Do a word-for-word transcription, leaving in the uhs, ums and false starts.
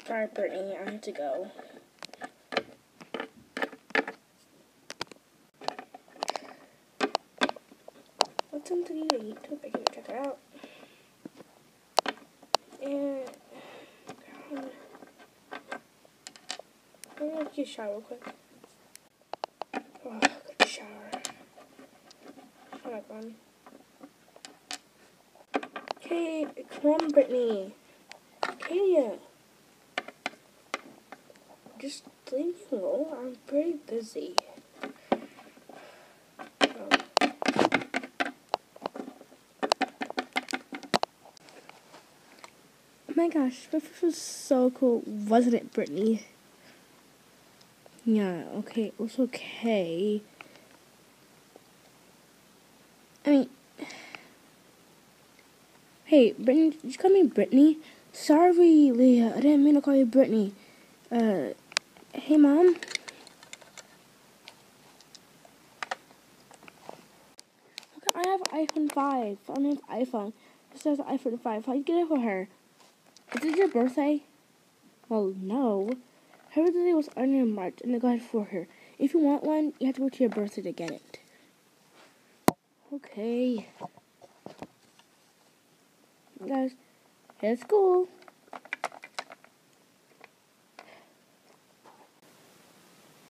Sorry, Brittany, I have to go. What's on the YouTube? I can check it out. And God, I'm gonna take a shower real quick. Oh, good shower. Shut up, man. Okay, come on, Brittany. Okay, just leave me alone. I'm pretty busy. Um, oh my gosh, breakfast was so cool, wasn't it, Brittany? Yeah, okay, it was okay. I mean, hey, Brittany, did you call me Brittany? Sorry, Leah, I didn't mean to call you Brittany. Uh, hey, Mom? Okay, I have iPhone five. I don't have iPhone. It says iPhone five. How'd you get it for her? Is it your birthday? Well, no. Her birthday was only in March, and I got it for her. If you want one, you have to wait till your birthday to get it. Okay. Guys, head to school.